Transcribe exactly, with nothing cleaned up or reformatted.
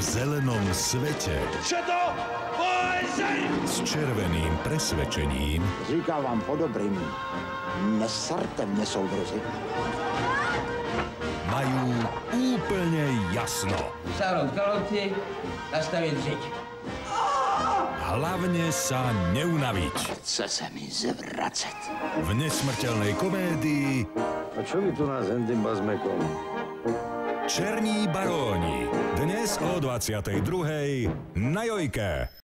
V zelenom svete. Čo to? S červeným presvedčením. Říkám vám po dobrým, neserte mne, soudruzi. Majú úplne jasno. Sáhnuť kalhoty, nastaviť žiť. Hlavne sa neunaviť. Chce sa mi zvracať. V nesmrteľnej komédii A čo vy tu nás hendým bazmekom? Černí baróni. Dnes o dvadsiatej druhej na Jojke.